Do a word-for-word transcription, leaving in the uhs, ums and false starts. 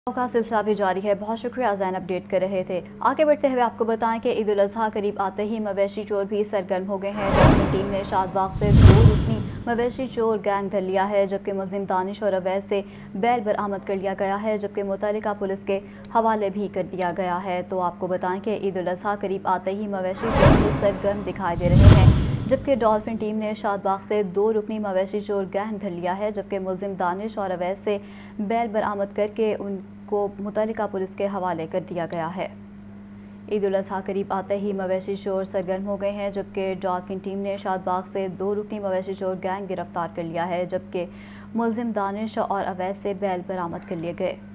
का सिलसिला भी जारी है। बहुत शुक्रिया जैन, अपडेट कर रहे थे। आगे बढ़ते हुए आपको बताएं कि ईद उल अजहा करीब आते ही मवेशी चोर भी सरगर्म हो गए हैं। डॉल्फिन टीम ने शादबाग से दो रुकनी मवेशी चोर गैंग धर लिया है, जबकि मुलजिम दानिश और अवैस से बैल बरामद कर लिया गया है, जबकि मुतल्लिका पुलिस के हवाले भी कर दिया गया है। तो आपको बताएं कि ईद उल अजहा करीब आते ही मवेशी चोर भी सरगर्म दिखाई दे रहे हैं, जबकि डॉल्फिन टीम ने शादबाग से दो रुकनी मवेशी चोर गैंग धर लिया है, जबकि मुलजिम दानिश और अवैस से बैल बरामद करके उनको मुतल्लिका पुलिस के हवाले कर दिया गया है। ईद उल अजहा करीब आते ही मवेशी चोर सरगर्म हो गए हैं, जबकि डॉल्फिन टीम ने शादबाग से दो रुकनी मवेशी चोर गैंग गिरफ्तार कर लिया है, जबकि मुलजिम दानिश और अवैस से बैल बरामद कर लिए गए।